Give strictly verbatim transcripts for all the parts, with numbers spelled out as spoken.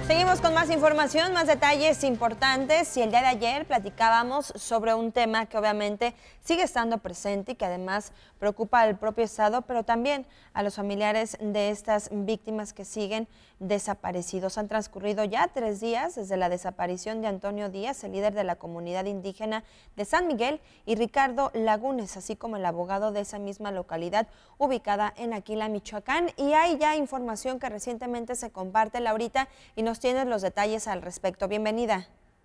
Seguimos con más información, más detalles importantes, y el día de ayer platicábamos sobre un tema que obviamente sigue estando presente y que además preocupa al propio Estado, pero también a los familiares de estas víctimas que siguen desaparecidos. Han transcurrido ya tres días desde la desaparición de Antonio Díaz, el líder de la comunidad indígena de San Miguel, y Ricardo Lagunes, así como el abogado de esa misma localidad ubicada en Aquila, Michoacán. Y hay ya información que recientemente se comparte, Laurita, y nos tienes los detalles al respecto. Bienvenida.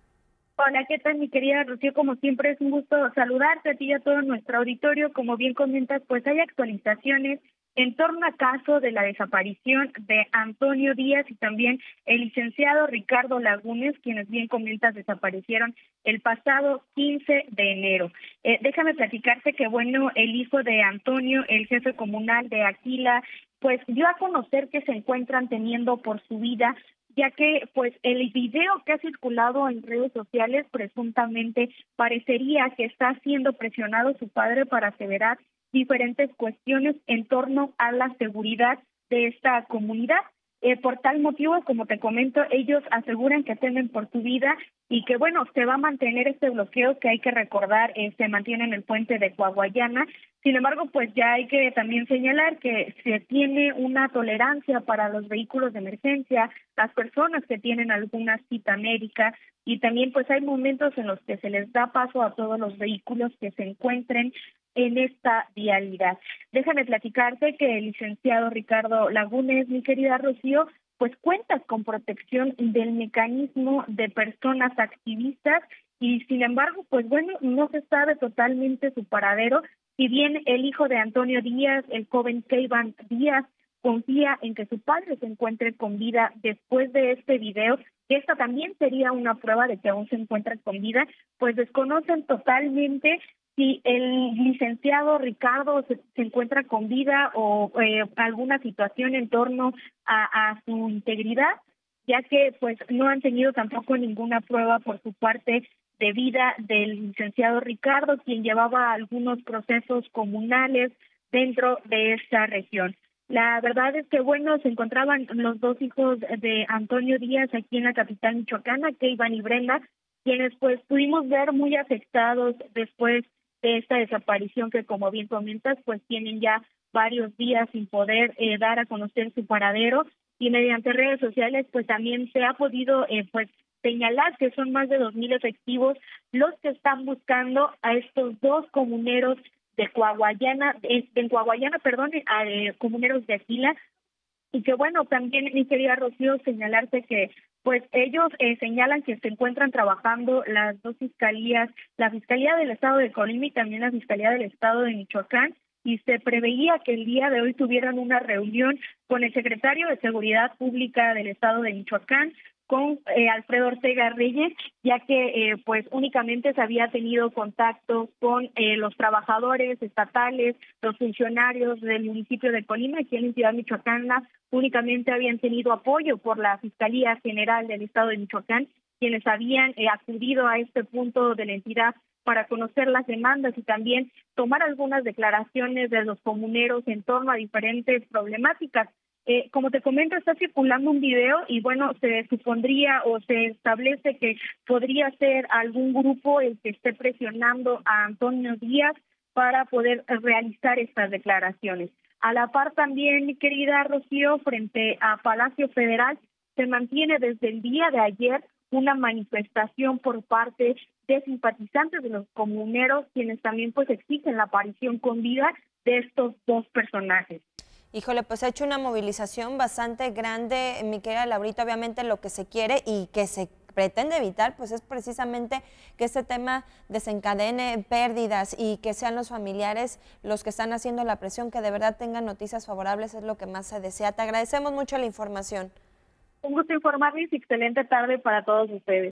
Hola, ¿qué tal, mi querida Rocío? Como siempre es un gusto saludarte a ti y a todo nuestro auditorio. Como bien comentas, pues hay actualizaciones en torno al caso de la desaparición de Antonio Díaz y también el licenciado Ricardo Lagunes, quienes bien comentas desaparecieron el pasado quince de enero. Eh, déjame platicarte que, bueno, el hijo de Antonio, el jefe comunal de Aquila, pues dio a conocer que se encuentran teniendo por su vida, ya que pues el video que ha circulado en redes sociales presuntamente parecería que está siendo presionado su padre para aseverar diferentes cuestiones en torno a la seguridad de esta comunidad. Eh, por tal motivo, como te comento, ellos aseguran que temen por su vida y que, bueno, se va a mantener este bloqueo que hay que recordar, eh, se mantiene en el puente de Coahuayana. Sin embargo, pues ya hay que también señalar que se tiene una tolerancia para los vehículos de emergencia, las personas que tienen alguna cita médica, y también pues hay momentos en los que se les da paso a todos los vehículos que se encuentren en esta vialidad. Déjame platicarte que el licenciado Ricardo Lagunes, mi querida Rocío, pues cuenta con protección del mecanismo de personas activistas y sin embargo, pues bueno, no se sabe totalmente su paradero. Si bien el hijo de Antonio Díaz, el joven Keivan Díaz, confía en que su padre se encuentre con vida después de este video, que esta también sería una prueba de que aún se encuentra con vida, pues desconocen totalmente si el licenciado Ricardo se, se encuentra con vida o eh, alguna situación en torno a, a su integridad, ya que pues no han tenido tampoco ninguna prueba por su parte de vida del licenciado Ricardo, quien llevaba algunos procesos comunales dentro de esta región. La verdad es que, bueno, se encontraban los dos hijos de Antonio Díaz aquí en la capital michoacana, Keivan y Brenda, quienes pues pudimos ver muy afectados después de esta desaparición que, como bien comentas, pues tienen ya varios días sin poder eh, dar a conocer su paradero, y mediante redes sociales pues también se ha podido eh, pues señalar que son más de dos mil efectivos los que están buscando a estos dos comuneros de Coahuayana, de, de Coahuayana, perdón, a eh, comuneros de Aquila. Y que bueno, también, mi querida Rocío, señalarte que pues ellos eh, señalan que se encuentran trabajando las dos fiscalías, la Fiscalía del Estado de Colima y también la Fiscalía del Estado de Michoacán, y se preveía que el día de hoy tuvieran una reunión con el secretario de Seguridad Pública del Estado de Michoacán, con eh, Alfredo Ortega Reyes, ya que eh, pues únicamente se había tenido contacto con eh, los trabajadores estatales, los funcionarios del municipio de Colima, aquí en la ciudad michoacana, únicamente habían tenido apoyo por la Fiscalía General del Estado de Michoacán, quienes habían eh, acudido a este punto de la entidad para conocer las demandas y también tomar algunas declaraciones de los comuneros en torno a diferentes problemáticas. Eh, como te comento, está circulando un video y bueno, se supondría o se establece que podría ser algún grupo el que esté presionando a Antonio Díaz para poder realizar estas declaraciones. A la par también, mi querida Rocío, frente a Palacio Federal, se mantiene desde el día de ayer una manifestación por parte de simpatizantes de los comuneros, quienes también pues exigen la aparición con vida de estos dos personajes. Híjole, pues ha hecho una movilización bastante grande, mi querida Laurita. Obviamente lo que se quiere y que se pretende evitar, pues es precisamente que este tema desencadene pérdidas y que sean los familiares los que están haciendo la presión, que de verdad tengan noticias favorables, es lo que más se desea. Te agradecemos mucho la información. Un gusto informarles y excelente tarde para todos ustedes.